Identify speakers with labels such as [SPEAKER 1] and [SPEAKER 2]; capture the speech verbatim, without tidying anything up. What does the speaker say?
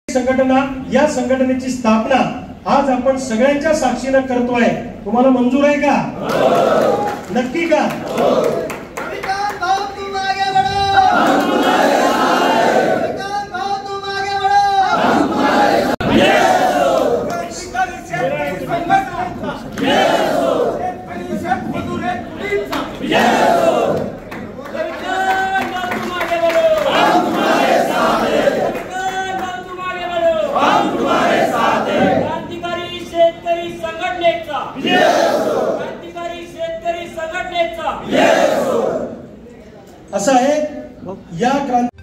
[SPEAKER 1] संघटना या संघटनेची स्थापना आज आपण सगळ्यांच्या साक्षीने करतोय। तुम्हाला मंजूर आहे का? नक्की का? असं आहे या क्रांती